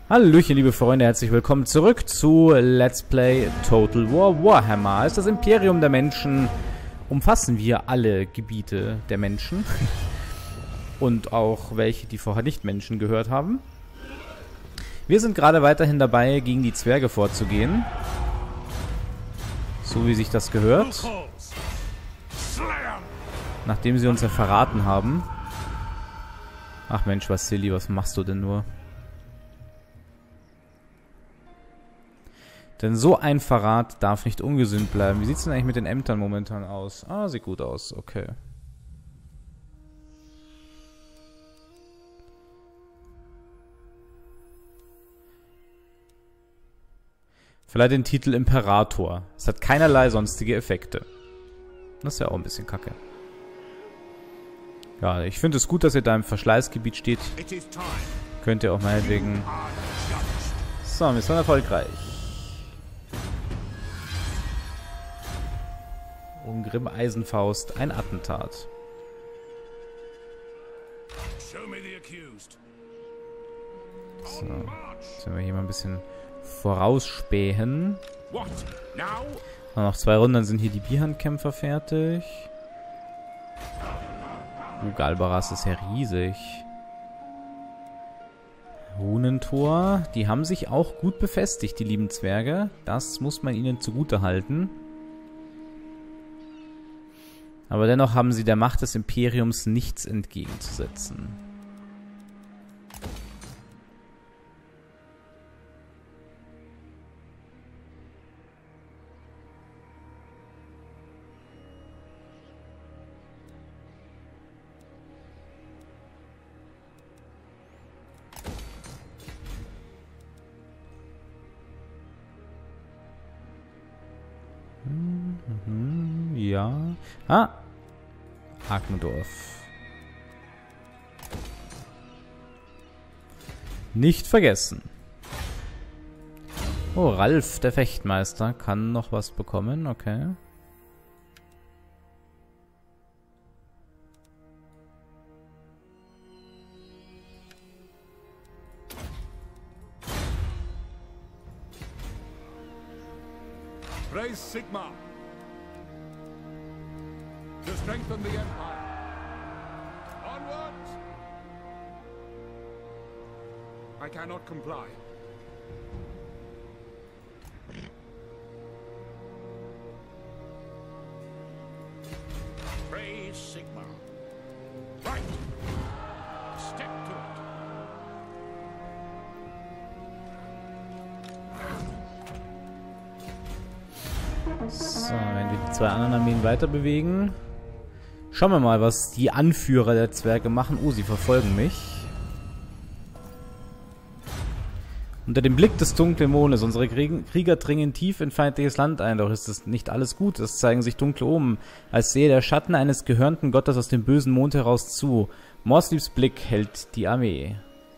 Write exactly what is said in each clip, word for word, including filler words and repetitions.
Hallöchen, liebe Freunde, herzlich willkommen zurück zu Let's Play Total War Warhammer. Als das Imperium der Menschen umfassen wir alle Gebiete der Menschen und auch welche, die vorher nicht Menschen gehört haben. Wir sind gerade weiterhin dabei, gegen die Zwerge vorzugehen. So wie sich das gehört. Nachdem sie uns ja verraten haben. Ach Mensch, Vasili, was machst du denn nur? Denn so ein Verrat darf nicht ungesühnt bleiben. Wie sieht es denn eigentlich mit den Ämtern momentan aus? Ah, sieht gut aus. Okay. Verleiht den Titel Imperator. Es hat keinerlei sonstige Effekte. Das ist ja auch ein bisschen kacke. Ja, ich finde es gut, dass ihr da im Verschleißgebiet steht. Könnt ihr auch meinetwegen... So, wir sind erfolgreich. Ungrim Eisenfaust, ein Attentat. So, jetzt werden wir hier mal ein bisschen vorausspähen. Noch zwei Runden, dann sind hier die Bierhandkämpfer fertig. Uh, Galbaras ist ja riesig. Runentor, die haben sich auch gut befestigt, die lieben Zwerge. Das muss man ihnen zugute halten. Aber dennoch haben sie der Macht des Imperiums nichts entgegenzusetzen. Mhm, ja. Ah! Hackendorf. Nicht vergessen. Oh, Ralf, der Fechtmeister, kann noch was bekommen. Okay. Praise Sigma. To strengthen the Empire. Onward! I cannot comply. Praise Sigma. Right. Step to it. So, wenn wir die zwei anderen Armeen weiter bewegen. Schauen wir mal, was die Anführer der Zwerge machen. Oh, sie verfolgen mich. Unter dem Blick des dunklen Mondes. Unsere Krieger dringen tief in feindliches Land ein. Doch ist es nicht alles gut. Es zeigen sich dunkle Omen, als sehe der Schatten eines gehörnten Gottes aus dem bösen Mond heraus zu. Morslivs Blick hält die Armee.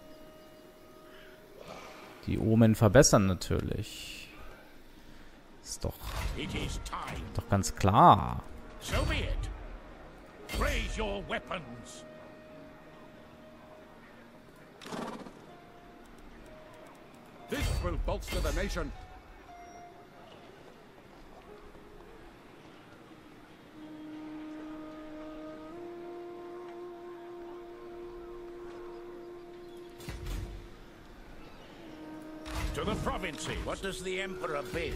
Die Omen verbessern natürlich. Ist doch, doch ganz klar. So be it. Raise your weapons. This will bolster the nation. To the provinces. What does the Emperor bid?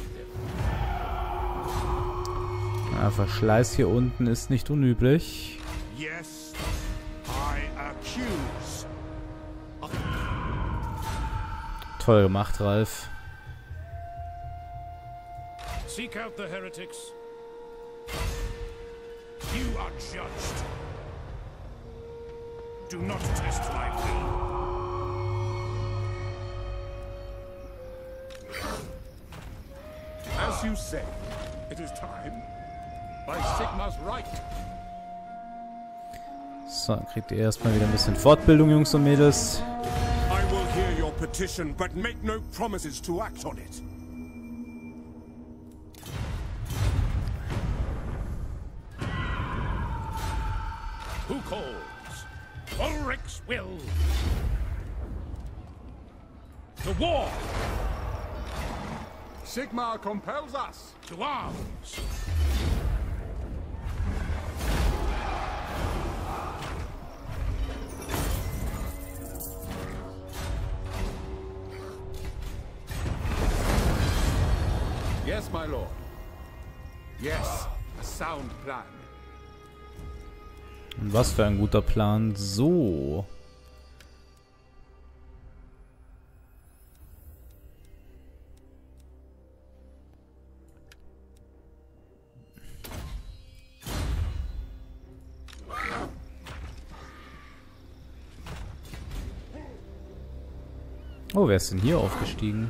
Ja, Verschleiß hier unten ist nicht unüblich. Yes, I accuse. Toll gemacht, Ralf. Seek out the heretics. You are judged. Do not test my will. As you say, it is time. By Sigma's right. So, kriegt ihr erstmal wieder ein bisschen Fortbildung, Jungs und Mädels. I will hear your petition, but make no promises to act on it. Who calls? Ulrich's will. To war! Sigmar compels us! To arms! Yes, my lord. Yes, a sound plan. Und was für ein guter Plan. So. Oh, wer ist denn hier aufgestiegen?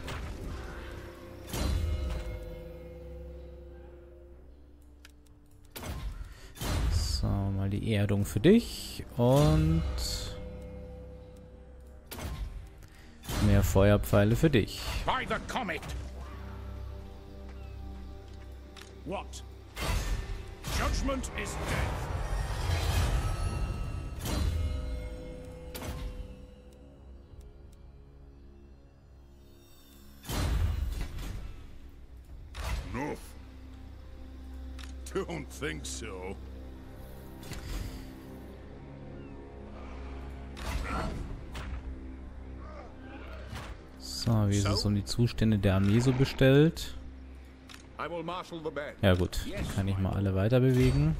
So, mal die Erdung für dich und mehr Feuerpfeile für dich. By the comet. What? Judgment is death. No. Don't think so. So, wie ist es um die Zustände der Armee so bestellt? Ja gut, kann ich mal alle weiter bewegen.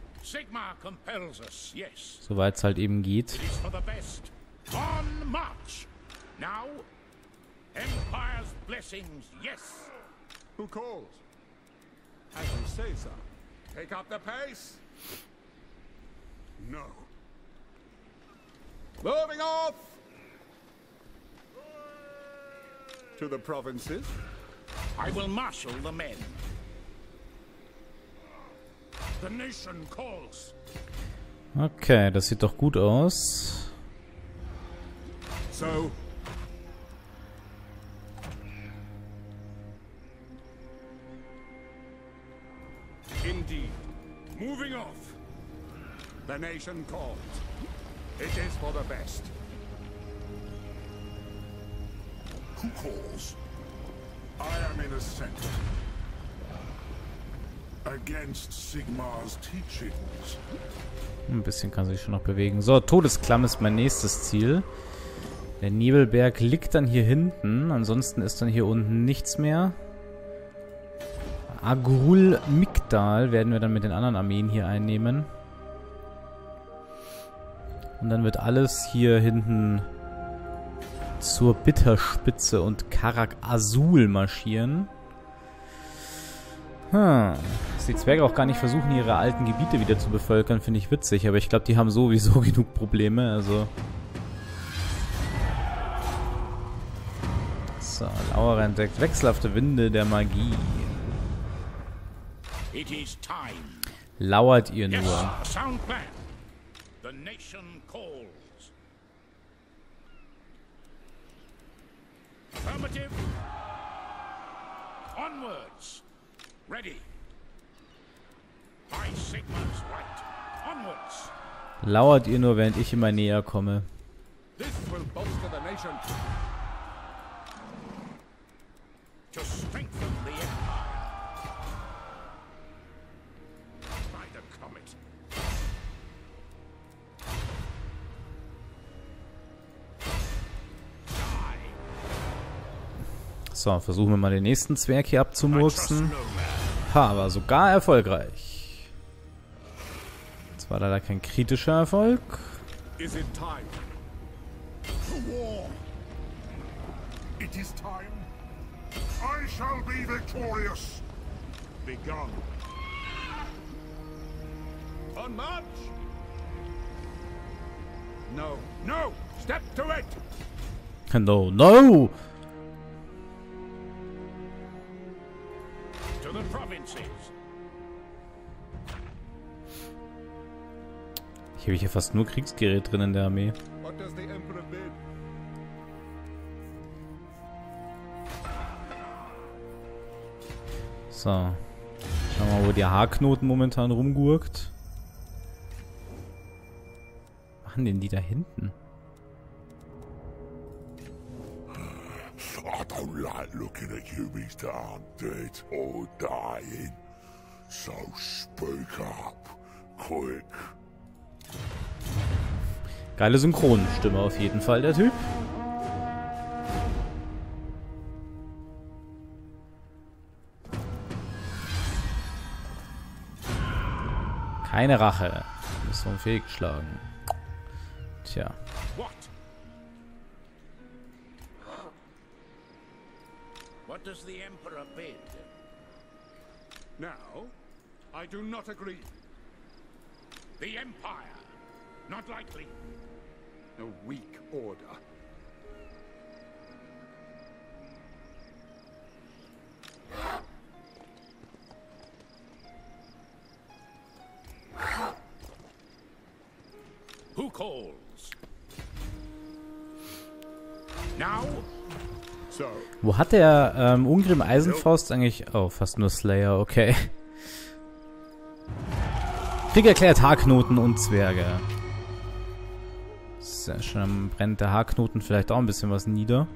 Soweit es halt eben geht. On march. Now, Empire's blessings, yes. Who calls? As you say, sir. Take up the pace. No. Moving off. To the provinces. I will marshal the men. The nation calls. Okay, das sieht doch gut aus. So. Indeed. Moving off. The nation calls. It is for the best. Who calls? I am in ascent. Against Sigmar's teachings. Ein bisschen kann sich schon noch bewegen. So, Todesklamm ist mein nächstes Ziel. Der Nebelberg liegt dann hier hinten. Ansonsten ist dann hier unten nichts mehr. Agrul Migdal werden wir dann mit den anderen Armeen hier einnehmen. Und dann wird alles hier hinten zur Bitterspitze und Karak Azul marschieren. Hm. Dass die Zwerge auch gar nicht versuchen, ihre alten Gebiete wieder zu bevölkern, finde ich witzig. Aber ich glaube, die haben sowieso genug Probleme. Also. So, Laura entdeckt wechselhafte Winde der Magie. It is time. Lauert ihr Yes, nur. a sound plan. The nation calls. Affirmative. Onwards. Ready. By Sigmar's right. Onwards. Lauert ihr nur, während ich immer näher komme. This will bolster the nation. To strengthen the empire. By the comet. So, versuchen wir mal den nächsten Zwerg hier abzumurksen. Ha, aber sogar erfolgreich. Das war leider kein kritischer Erfolg. Is it time? For war. It is time. I shall be victorious. Begun. On march. No, no, step to it. No, no! To the provinces. Hier habe ich ja fast nur Kriegsgerät drin in der Armee. What does the Emperor bid? So. Schauen wir mal, wo der Haarknoten momentan rumgurkt. Was machen denn die da hinten? I don't like looking at humans that aren't dead or dying. So speak up, quick. Geile Synchronstimme auf jeden Fall, der Typ. Keine Rache. Mission fehlgeschlagen. Tja. What? What does the Emperor bid? Now, I do not agree. The Empire. Not likely. A weak order. Who calls? Now? So. Wo hat der ähm, Ungrim Eisenfaust eigentlich... Oh, fast nur Slayer, okay. Krieg erklärt Haarknoten und Zwerge. Sehr schön, dann brennt der Haarknoten vielleicht auch ein bisschen was nieder.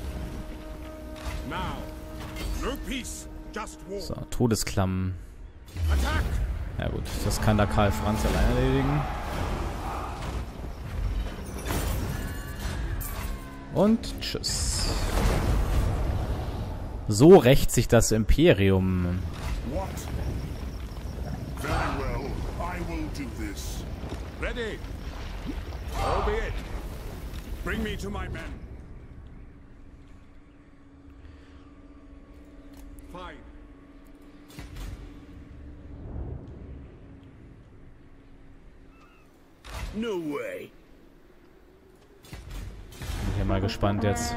So, Todesklammen. Ja gut, das kann der Karl Franz allein erledigen. Und tschüss. So rächt sich das Imperium. Ready. So be it. Bring me to my men. Fine. No way. Bin ich ja mal gespannt jetzt.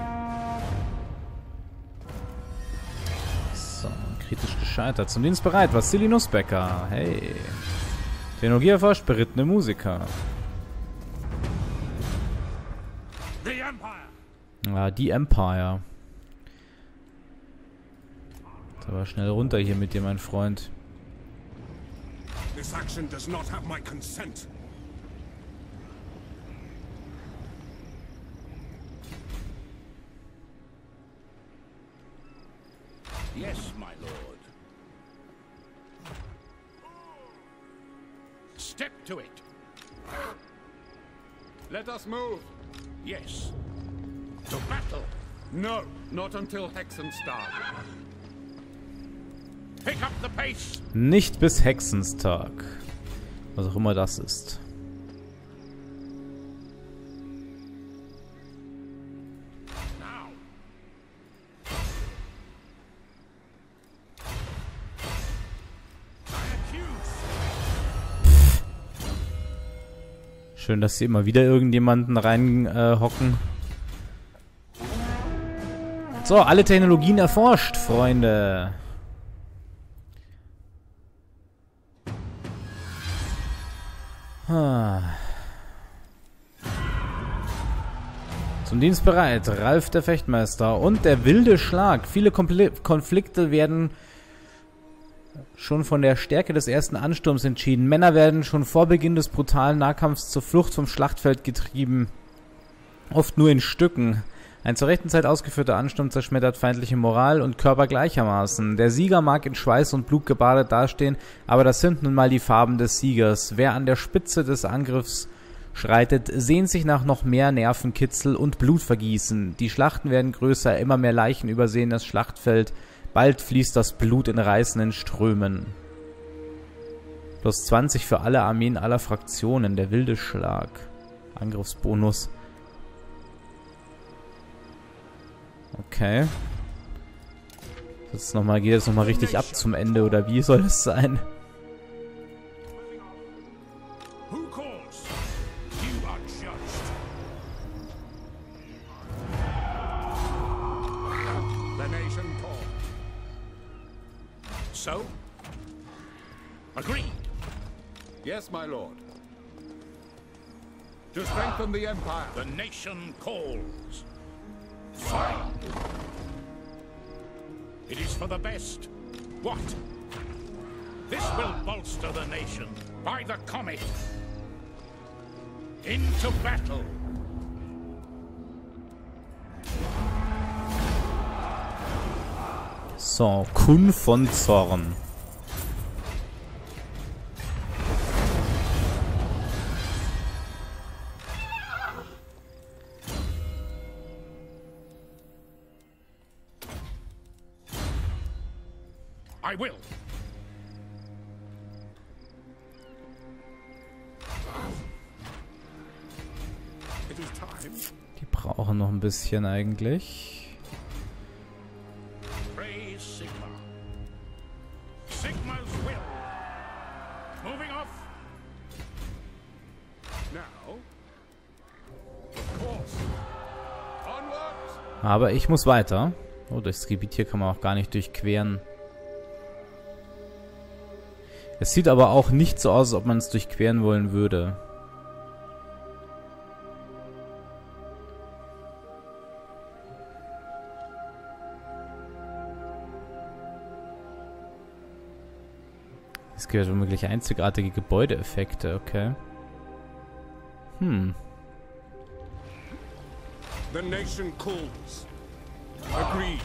So, kritisch gescheitert. Zum Dienst bereit. Vassili Nussbecker. Hey. Technologie erforscht, berittene Musiker. The Empire. Ja, die Empire. Aber schnell runter hier mit dir, mein Freund. This action does not have my consent. Yes, my lord. Step to it. Let us move. Yes. To battle. No, not until Hexenstag. Pick up the pace. Nicht bis Hexenstag. Was auch immer das ist. Now. Schön, dass sie immer wieder irgendjemanden rein äh, hocken. So, alle Technologien erforscht, Freunde. Ah. Zum Dienst bereit, Ralf der Fechtmeister und der wilde Schlag. Viele Kompl- Konflikte werden schon von der Stärke des ersten Ansturms entschieden. Männer werden schon vor Beginn des brutalen Nahkampfs zur Flucht vom Schlachtfeld getrieben. Oft nur in Stücken. Ein zur rechten Zeit ausgeführter Ansturm zerschmettert feindliche Moral und Körper gleichermaßen. Der Sieger mag in Schweiß und Blut gebadet dastehen, aber das sind nun mal die Farben des Siegers. Wer an der Spitze des Angriffs schreitet, sehnt sich nach noch mehr Nervenkitzel und Blutvergießen. Die Schlachten werden größer, immer mehr Leichen übersehen das Schlachtfeld. Bald fließt das Blut in reißenden Strömen. Plus zwanzig für alle Armeen aller Fraktionen. Der wilde Schlag. Angriffsbonus. Okay. Jetzt noch mal, geht jetzt nochmal richtig ab zum Ende, oder wie soll es sein? Who calls? You are judged. The nation called. So? Agreed. Yes, my lord. To strengthen the empire. The nation calls. Fine. It is for the best. What? This will bolster the nation. By the comet. Into battle. So, Kun von Zorn. I will. It is time. Die brauchen noch ein bisschen eigentlich. Praise Sigma. Sigma's will. Moving off. Now. Of course. Onward. Aber ich muss weiter. Oh, das Gebiet hier kann man auch gar nicht durchqueren. Es sieht aber auch nicht so aus, als ob man es durchqueren wollen würde. Es gibt womöglich einzigartige Gebäudeeffekte, okay. Hm. The nation calls. Agreed.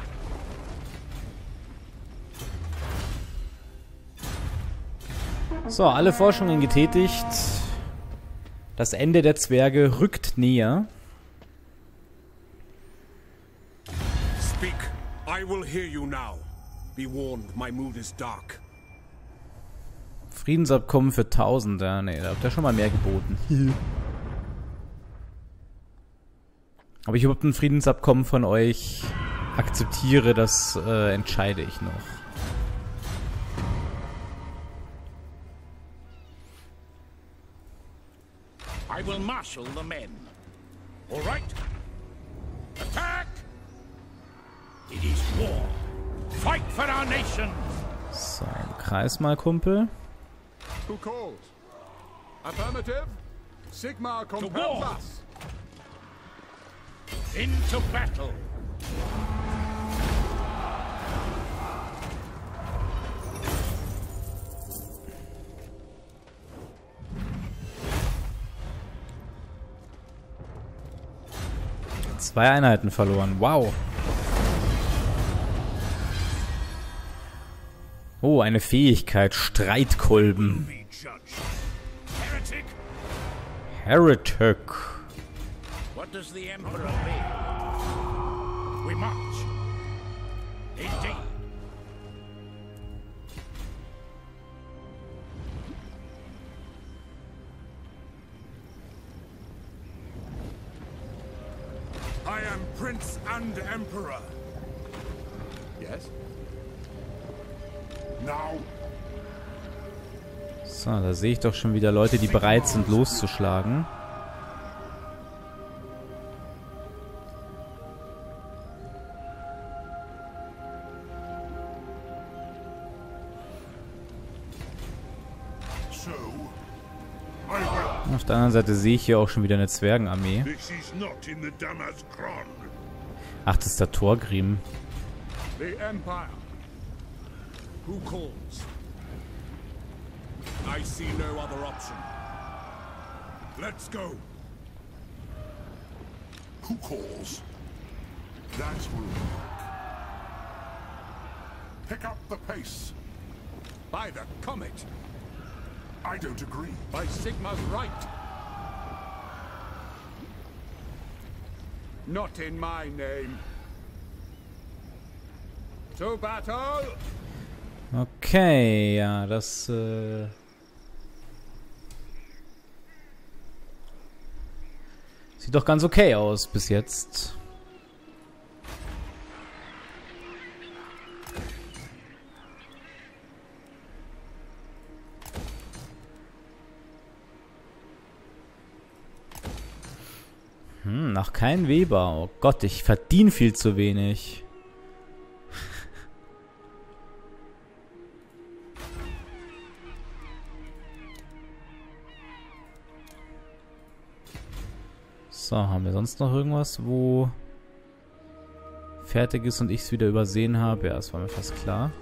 So, alle Forschungen getätigt. Das Ende der Zwerge rückt näher. Speak. I will hear you now. Be warned, my mood is dark. Friedensabkommen für Tausende. Ne, da habt ihr schon mal mehr geboten. Ob ich überhaupt ein Friedensabkommen von euch akzeptiere, das äh, entscheide ich noch. I will marshal the men. All right. Attack! It is war. Fight for our nation. So, Kreis mal, Kumpel. Who calls? Affirmative. Sigma compels us. Into battle. Zwei Einheiten verloren. Wow. Oh, eine Fähigkeit. Streitkolben. Heretic. Heretic. What does the Emperor bid? We march. Indeed. I am Prince and Emperor. Yes? Now. So, da sehe ich doch schon wieder Leute, die bereit sind, loszuschlagen. Auf der anderen Seite sehe ich hier auch schon wieder eine Zwergenarmee. Ach, das ist der Thorgrim. The Empire. Who calls? I see no other option. Let's go. Who calls? That will work. Pick up the pace. By the comet. I don't agree. By Sigma's right. Not in my name. To battle! Okay, ja, das äh sieht doch ganz okay aus bis jetzt. Hm, noch kein Weber. Oh Gott, ich verdiene viel zu wenig. So, haben wir sonst noch irgendwas, wo fertig ist und ich es wieder übersehen habe? Ja, das war mir fast klar.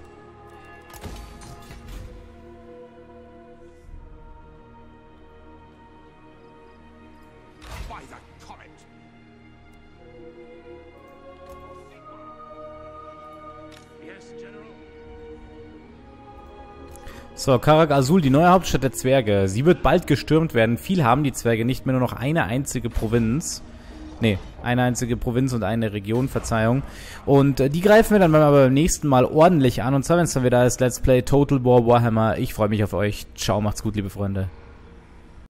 Yes. So, Karak Azul, die neue Hauptstadt der Zwerge. Sie wird bald gestürmt werden. Viel haben die Zwerge nicht mehr, nur noch eine einzige Provinz. Ne, eine einzige Provinz und eine Region, Verzeihung. Und äh, die greifen wir dann aber beim nächsten Mal ordentlich an. Und zwar, wenn es dann wieder ist, Let's Play Total War Warhammer. Ich freue mich auf euch. Ciao, macht's gut, liebe Freunde.